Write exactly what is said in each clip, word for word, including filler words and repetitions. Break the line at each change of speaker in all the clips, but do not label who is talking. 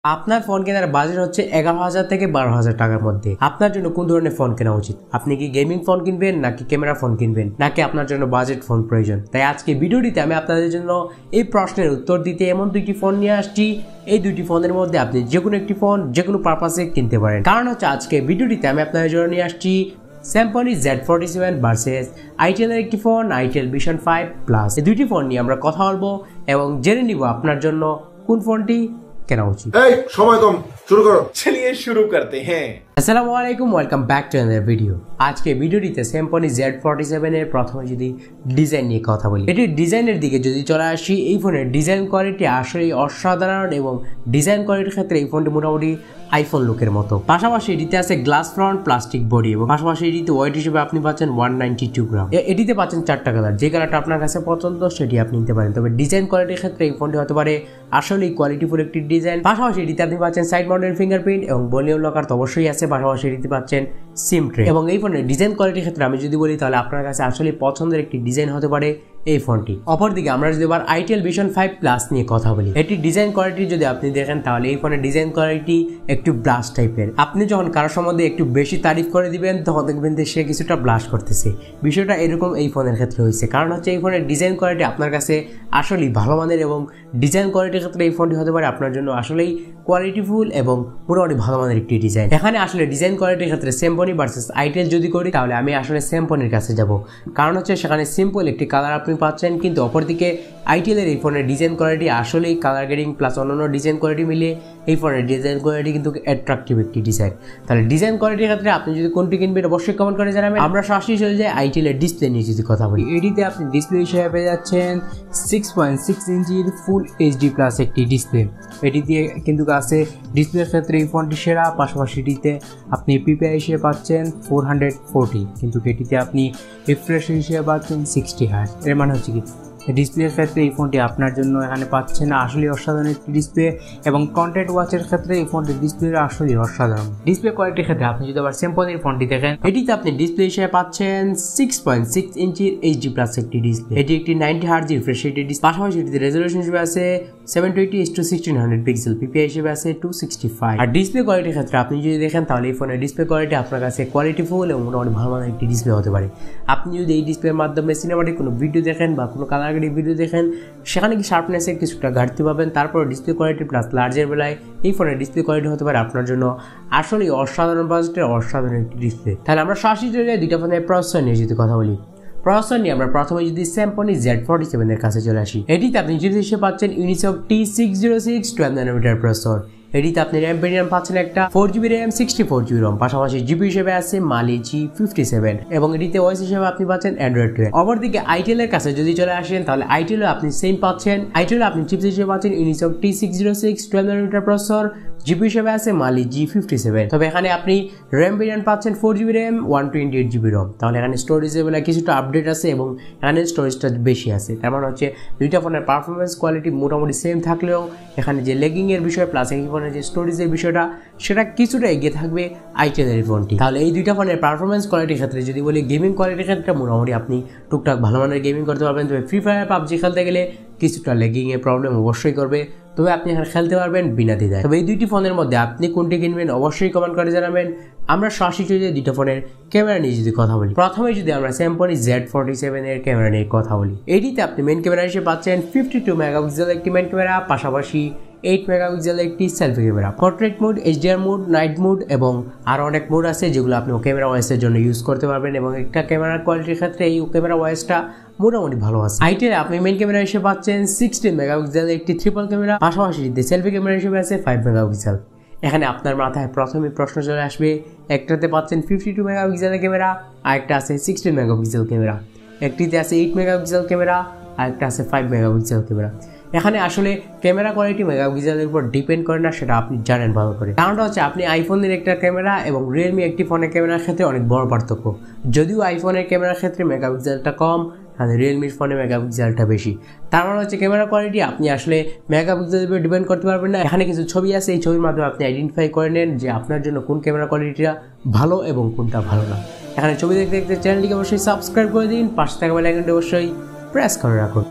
আপনার ফোন কেনার বাজেট হচ্ছে এগারো হাজার থেকে বারো হাজার টাকার মধ্যে। আপনার জন্য কোন ধরনের ফোন কেনা উচিত? আপনি কি গেমিং ফোন কিনবেন নাকি ক্যামেরা ফোন কিনবেন নাকি আপনার জন্য বাজেট ফোন প্রয়োজন? তাই আজকে ভিডিওটিতে আমি আপনাদের জন্য এই প্রশ্নের উত্তর দিতে এমন দুইটি ফোন নিয়ে আসছি। এই দুইটি ফোনের মধ্যে আপনি যে কোনো একটি ফোন যে কোনো পারপাসে কিনতে পারেন। কারণ হচ্ছে আজকে ভিডিওটিতে আমি আপনাদের জন্য নিয়ে আসছি Symphony Z forty-seven versus Itel এর একটি phone Itel Vision five plus. এই দুইটি ফোন নিয়ে আমরা কথা বলবো এবং জেনে নিব আপনার জন্য কোন ফোনটি কেনা উচিত।
এই সময় কম, শুরু করো।
चलिए शुरू करते हैं।
আসসালামু আলাইকুম, welcome back to another video. আজকে ভিডিওটিতে Symphony Z forty-seven এর প্রথমে যদি ডিজাইন নিয়ে কথা বলি, এটির ডিজাইনের দিকে যদি চলে আসি, এই ফোনের ডিজাইন কোয়ালিটি আসলে অসাধারণ এবং ডিজাইন কোয়ালিটির ক্ষেত্রে এই ফোনটি মোটামুটি আইফোন লুকের মতো। পাশাপাশি এটিতে আছে গ্লাস ফ্রন্ট প্লাস্টিক বডি এবং পাশাপাশি এটিতে ওয়েট হিসেবে আপনি পাচ্ছেন ওয়ান নাইনটি টু গ্রাম। এটিতে পাচ্ছেন চারটা কালার, যে কালারটা আপনার কাছে পছন্দ সেটি আপনি নিতে পারেন। তবে ডিজাইন কোয়ালিটির ক্ষেত্রে এই ফোনটি হতে পারে আসলেই কোয়ালিটিফুল একটি ডিজাইন। পাশাপাশি এটিতে আপনি পাচ্ছেন সাইড মাউন্টেড ফিঙ্গারপ্রিন্ট এবং ভলিউম লকার তো অবশ্যই আছে। পাশাপাশি এটিতে পাচ্ছেন সিম ট্রে এবং এই ফোনের ডিজাইন কোয়ালিটির ক্ষেত্রে আমি যদি বলি তাহলে আপনার কাছে আসলে পছন্দের একটি ডিজাইন হতে পারে এই ফোনটি। অপরদিকে আমরা যদি এবার Itel Vision ফাইভ প্লাস নিয়ে কথা বলি, এটি ডিজাইন কোয়ালিটি যদি আপনি দেখেন তাহলে এই ফোনের ডিজাইন কোয়ালিটি একটু ব্লাশ টাইপের। আপনি যখন কারোর সম্বন্ধে একটু বেশি তারিফ করে দিবেন তখন দেখবেন যে সে কিছুটা ব্লাশ করতেছে। বিষয়টা এরকম এই ফোনের ক্ষেত্রে হয়েছে, কারণ হচ্ছে এই ফোনের ডিজাইন কোয়ালিটি আপনার কাছে আসলেই ভালো মানের এবং ডিজাইন কোয়ালিটির ক্ষেত্রে এই ফোনটি হতে পারে আপনার জন্য আসলেই কোয়ালিটিফুল এবং মোটামুটি ভালো মানের একটি ডিজাইন। এখানে আসলে ডিজাইন কোয়ালিটির ক্ষেত্রে Symphony ভার্সেস Itel যদি করি তাহলে আমি আসলে Symphonyর কাছে যাব, কারণ হচ্ছে সেখানে সিম্পল একটি কালার আপনি পাচ্ছেন, কিন্তু অপরদিকে Itel এর এই ফোনের ডিজাইন কোয়ালিটি আসলেই কালার গ্রেডিং প্লাস অন্যান্য ডিজাইন কোয়ালিটি মিলিয়ে এই ফোনের ডিজাইন কোয়ালিটি কিন্তু অ্যাট্রাকটিভ একটি ডিজাইন। তাহলে ডিজাইন কোয়ালিটির ক্ষেত্রে আপনি যদি কোনটি কিনবেন অবশ্যই কমেন্ট করে জানাবেন। আমরা সরাসরি চলে যাই Itel এর ডিসপ্লে নিয়ে যদি কথা বলি,
এটিতে আপনি ডিসপ্লে হিসেবে পেয়ে যাচ্ছেন সিক্স পয়েন্ট সিক্স ইঞ্চির ফুল এইচডি প্লাস একটি ডিসপ্লে। এটি দিয়ে কিন্তু আছে ডিসপ্লের ক্ষেত্রে এই ফোনটি সেরা। পাশাপাশি এটিতে আপনি পিপিআই হিসেবে পাচ্ছেন ফোর হান্ড্রেড ফোরটি, কিন্তু এটিতে আপনি রিফ্রেশ হিসেবে পাচ্ছেন সিক্সটি হার্জ। এর মানে হচ্ছে কি ডিসপ্লের ক্ষেত্রে এই ফোনটি আপনার জন্য এখানে পাচ্ছেন আসলে অসাধারণ একটি ডিসপ্লে এবং কন্টেন্ট ওয়াচের ক্ষেত্রে এই ফোনটির ডিসপ্লে আসলে অসাধারণ। ডিসপ্লে কোয়ালিটির ক্ষেত্রে আপনি যদি আবার Symphonyর ফোনটি দেখেন, এটিতে আপনি ডিসপ্লে হিসেবে পাচ্ছেন সিক্স পয়েন্ট সিক্স ইঞ্চির এইচডি প্লাস একটি ডিসপ্লে। এটি একটি নাইনটি হার্জ রিফ্রেশ রেটের ডিসপ্লে। পাশাপাশি এটিতে রেজোলিউশন হিসেবে আছে seven twenty is to sixteen hundred pixel, PPI হিসেবে আছে টু সিক্সটি ফাইভ। আর ডিসপ্লে কোয়ালিটির ক্ষেত্রে আপনি যদি দেখেন তাহলে এই ফোনের ডিসপ্লে কোয়ালিটি আপনার কাছে কোয়ালিটিফুল এবং মোটামুটি ভালো মানের একটি ডিসপ্লে হতে পারে। আপনি যদি এই ডিসপ্লের মাধ্যমে সিনেমাটিক কোনো ভিডিও দেখেন বা কোনো কালার গ্রেডিং ভিডিও দেখেন, সেখানে কি শার্পনেসে কিছুটা ঘাটতি পাবেন। তারপর ডিসপ্লে কোয়ালিটি প্লাস লার্জের বেলায় এই ফোনের ডিসপ্লে কোয়ালিটি হতে পারে আপনার জন্য আসলে অসাধারণ বাজেটের অসাধারণ একটি ডিসপ্লে। তাহলে আমরা সরাসরি চলে দুইটা ফোনের প্রসেসর নিয়ে যদি কথা বলি, প্রসেসর নিয়ে আমরা প্রথমে যদি Symphony Z forty-seven এর কাছে চলে আসি, এটিতে আপনি যদি হিসেবে পাচ্ছেন Unisoc T six zero six twelve nanometer processor. এটিতে আপনি র্যাম ভেরিয়েন্ট পাচ্ছেন একটা four GB RAM sixty four GB ROM. পাশাপাশি জিবি হিসেবে আছে মালি জি ফিফটি সেভেন এবং এটিতে ওএস হিসেবে আপনি পাচ্ছেন অ্যান্ড্রয়েড টুয়েলভ। অপরদিকে Itel এর কাছে যদি চলে আসেন তাহলে Itel আপনি সেম পাচ্ছেন। Itel আপনি চিপস হিসেবে পাচ্ছেন Unisoc T six zero six twelve nanometer processor, GB হিসেবে আছে মালি জি ফিফটি সেভেন। তবে এখানে আপনি র্যাম ভেরিয়েন্ট পাচ্ছেন four GB RAM one twenty eight GB ROM. তাহলে এখানে স্টোরেজের বেলায় কিছুটা আপডেট আছে এবং এখানে স্টোরেজটা বেশি আছে। তার মানে হচ্ছে দুইটা ফোনের পারফরমেন্স কোয়ালিটি মোটামুটি সেম থাকলেও এখানে যে লেগিং এর বিষয় প্লাস এই ফোনের যে স্টোরেজের বিষয়টা সেটা কিছুটা এগিয়ে থাকবে Itel এর ফোনটি। তাহলে এই দুইটা ফোনের পারফরমেন্স কোয়ালিটির ক্ষেত্রে যদি বলি, গেমিং কোয়ালিটির ক্ষেত্রে মোটামুটি আপনি টুকটাক ভালো মানের গেমিং করতে পারবেন। তবে ফ্রি ফায়ার পাবজি খেলতে গেলে কিছুটা লেগিং এর প্রবলেম অবশ্যই করবে, তবে আপনি এখানে খেলতে পারবেন বিনা দ্বিধায়। তবে এই দুইটি ফোনের মধ্যে আপনি কোনটি কিনবেন অবশ্যই কমেন্ট করে জানাবেন। আমরা সরাসরি চলে যাই দুইটা ফোনের ক্যামেরা নিয়ে যদি কথা বলি, প্রথমে যদি আমরা Symphony Z forty-seven এর ক্যামেরা নিয়ে কথা বলি, এটিতে আপনি মেন ক্যামেরা হিসেবে পাচ্ছেন ফিফটি টু মেগাপিক্সেল একটি মেন ক্যামেরা, পাশাপাশি এইট মেগাপিক্সেল একটি selfie camera, portrait mode, HDR mode, night mode এবং আরও অনেক মোড আছে যেগুলো আপনি ক্যামেরা ওয়াইসের জন্য ইউজ করতে পারবেন। এবং একটা ক্যামেরার কোয়ালিটির ক্ষেত্রে এই ক্যামেরা ওয়াইসটা মোটামুটি ভালো আছে। Itel আপনি মেইন ক্যামেরা হিসেবে পাচ্ছেন সিক্সটিন মেগাপিক্সেল একটি ট্রিপল ক্যামেরা, পাশাপাশি সেলফি ক্যামেরা হিসেবে আছে ফাইভ মেগাপিক্সেল। এখানে আপনার মাথায় প্রথমে প্রশ্ন চলে আসবে, একটাতে পাচ্ছেন ফিফটি টু মেগাপিক্সেলের ক্যামেরা, আরেকটা আছে সিক্সটিন মেগাপিক্সেল ক্যামেরা, একটিতে আছে এইট মেগাপিক্সেল ক্যামেরা, আরেকটা আছে ফাইভ মেগাপিক্সেল ক্যামেরা। এখানে আসলে ক্যামেরা কোয়ালিটি মেগাপিক্সেলের উপর ডিপেন্ড করে না, সেটা আপনি জানেন ভালো করে। কারণটা হচ্ছে আপনি আইফোনের একটা ক্যামেরা এবং রিয়েলমি একটি ফোনের ক্যামেরার ক্ষেত্রে অনেক বড় পার্থক্য। যদিও আইফোনের ক্যামেরার ক্ষেত্রে মেগাপিক্সেলটা কম, তাহলে রিয়েলমির ফোনে মেগাপিক্সেলটা বেশি। তার মানে হচ্ছে ক্যামেরা কোয়ালিটি আপনি আসলে মেগাপিক্সেলের উপর ডিপেন্ড করতে পারবেন না। এখানে কিছু ছবি আছে, এই ছবির মাধ্যমে আপনি আইডেন্টিফাই করে নেন যে আপনার জন্য কোন ক্যামেরা কোয়ালিটিটা ভালো এবং কোনটা ভালো না। এখানে ছবি দেখতে দেখতে চ্যানেলটিকে অবশ্যই সাবস্ক্রাইব করে দিন, পাশে থাকা বেল আইকনটি অবশ্যই প্রেস করে রাখুন।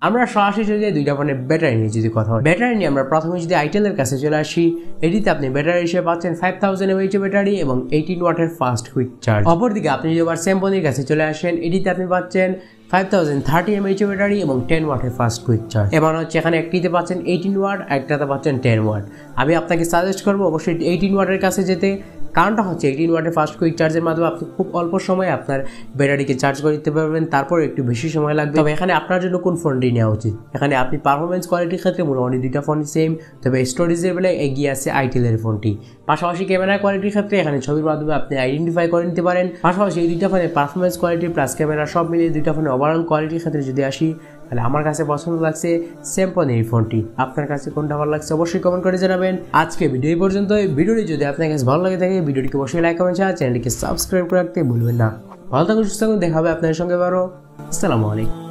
আমরা সরাসরি চলে যাই দুইটা ফোনের ব্যাটারি নিয়ে যদি কথা হয়। ব্যাটারি নিয়ে আমরা প্রথমে যদি আইটেলের কাছে চলে আসি, এটিতে আপনি ব্যাটারি হিসেবে পাচ্ছেন ফাইভ থাউজেন্ড এমএইচ ব্যাটারি এবং এইটিন ওয়াটের ফাস্ট কুইক চার্জ। অপরদিকে আপনি যদি আবার স্যামসংয়ের কাছে চলে আসেন, এটিতে আপনি পাচ্ছেন five thousand thirty mAh battery এবং টেন ওয়াটের ফাস্ট কুইক চার্জ। এবার হচ্ছে এখানে একটিতে পাচ্ছেন এইটিন ওয়াট, একটাতে পাচ্ছেন টেন ওয়াট। আমি আপনাকে সাজেস্ট করবো অবশ্যই এইটিন ওয়াটের কাছে যেতে, কারণটা হচ্ছে এইটিন ওয়াটের ফাস্ট কুইক চার্জের মাধ্যমে আপনি খুব অল্প সময়ে আপনার ব্যাটারিকে চার্জ করে দিতে পারবেন, তারপর একটু বেশি সময় লাগবে। তবে এখানে আপনার জন্য কোন ফোনটি নেওয়া উচিত? এখানে আপনি পারফরমেন্স কোয়ালিটির ক্ষেত্রে মোটামুটি দুইটা ফোনই সেম, তবে স্টোরেজের বেলায় এগিয়ে আছে আইটেলের ফোনটি। পাশাপাশি ক্যামেরা কোয়ালিটির ক্ষেত্রে এখানে ছবির মাধ্যমে আপনি আইডেন্টিফাই করে নিতে পারেন। পাশাপাশি এই দুইটা ফোনের পারফরমেন্স কোয়ালিটি প্লাস ক্যামেরা সব মিলিয়ে দুইটা ফোনের ওভারঅল কোয়ালিটির ক্ষেত্রে যদি আসি, তাহলে আমার কাছে পছন্দ লাগছে স্যামসং এই ফোনটি। আপনার কাছে কোনটা ভালো লাগছে অবশ্যই কমেন্ট করে জানাবেন। আজকে ভিডিও এই পর্যন্ত। ভিডিওটি যদি আপনার কাছে ভালো লাগে থাকে ভিডিওটিকে অবশ্যই লাইক কমেন্ট চ্যানেলটিকে সাবস্ক্রাইব করে রাখতে ভুলবেন না। ভালো থাকুন, সুস্থ থাকুন, দেখা হবে আপনাদের সঙ্গে আবারও। আসসালামু আলাইকুম।